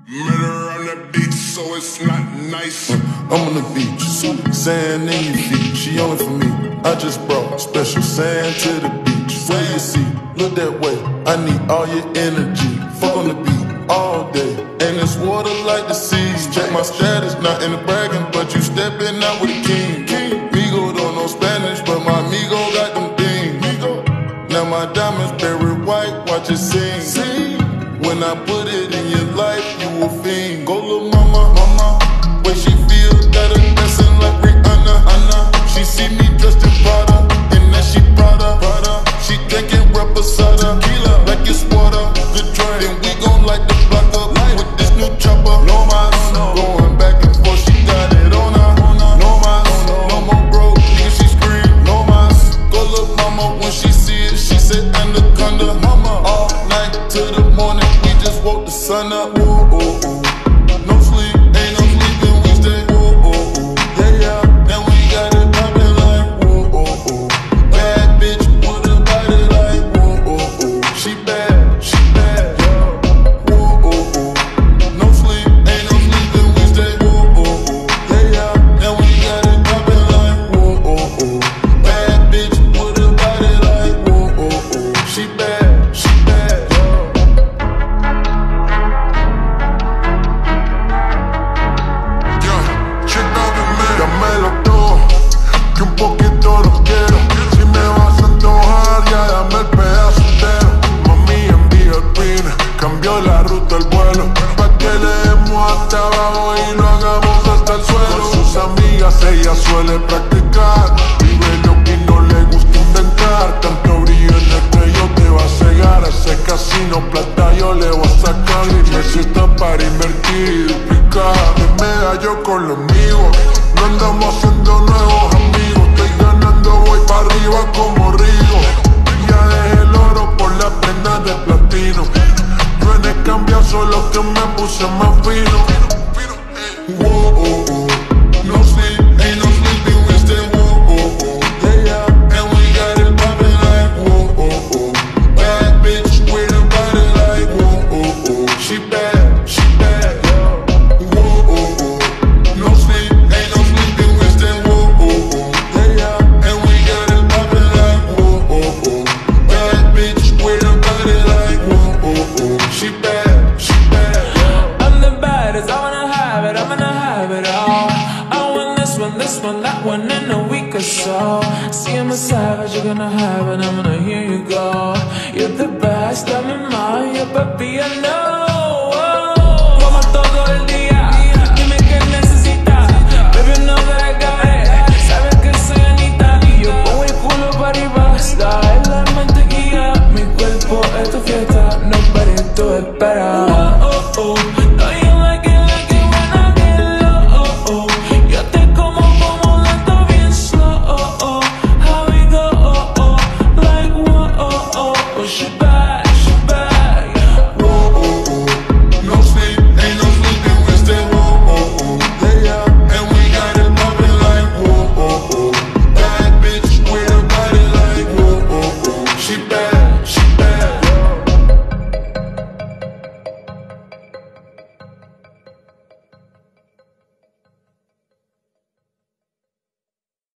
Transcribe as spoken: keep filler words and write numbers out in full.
Murder on the beach, so it's not nice. I'm on the beach, sand in your feet. She only for me. I just brought special sand to the beach. Where you see, look that way. I need all your energy. Fuck on the beat all day, and it's water like the seas. Check my status, not in the bragging, but you steppin' out with a king. Migo don't know Spanish, but my Migo got them things. Now my diamonds very white, watch it sing. When I put it in your life, you will fiend. Go little mama, mama, where she feel that I'm dancing like Rihanna, Anna. She see me dressed in Prada, and then she Prada, Prada. She drinkin reposado, Tequilla, like it's water. Good drink, then we gon' light the block up with this new chopper. No mas, going back and forth, she got it on her. No mas, no more broke, nigga she scream. No mas, go little mama, when she see it, she said anaconda. Mama, all night to the morning, we just woke the sun up. Ooh, ooh, ooh. No sleep, ain't no sleeping, we stay. Ooh, ooh, ooh. Yeah, yeah. Then we got it poppin' like ooh, ooh, ooh. Bad bitch with a body like ooh, ooh, ooh. She bad, she bad. Ooh, ooh, ooh. No sleep, ain't no sleeping, we stay. Ooh, ooh, ooh. Yeah, yeah. Then we got it poppin' like ooh, ooh, ooh. Bad bitch with a body like ooh, ooh, ooh. She bad, she bad. Dámelo todo, que un poquito lo quiero. Si me vas a antojar, ya dame el pedazo entero. Mami, envía el pin, cambió la ruta del vuelo. Pa' que le demos hasta abajo y lo hagamos hasta el suelo. Con sus amigas ella suele practicar. Vive lo que no le gusta inventar. Tanto brillo en el cuello te va a cegar. A ese casino plata yo le voy a sacar. Dime si está para invertir y duplicar. Que me da yo con los amigos. No andamos haciendo nuevos amigos. Estoy ganando, voy para arriba como Rigo. Ya dejé el oro por las prendas de platino. Yo en el cambio solo que me puse más fino. Whoa, oh, oh. No sleep, ain't no sleeping, we stay. Whoa, oh, oh. Yeah, yeah. And we got it poppin' like whoa, oh, oh. Bad bitch with a body like whoa, oh, oh. She bad, she bad. Whoa, oh, oh. No sleep, ain't no sleeping, we stay. Whoa, oh, oh. Yeah, yeah. And we got it poppin' like whoa, oh, oh. Bad bitch with a body like whoa, oh, oh. She bad, she bad. I'm the baddest, I wanna have it, I'm gonna have it all. I want this one, this one, that one in a week or so. See, I'm a savage, you're gonna have it, I'm gonna hear you go. You're the best, I'm in my, yeah, papi, I know. Vamos todo el día, dime qué necesitas. Baby, know that I got it, sabes que soy anitta. Y yo pongo el culo para arriba, está en la mantequilla. Mi cuerpo es tu fiesta, nobody do it better. Oh, oh, no, you like it, like it when I get low. Oh, oh, yo te como como lento bien slow. Oh, oh, how we go? Oh, oh, like whoa, oh, oh, oh, shit.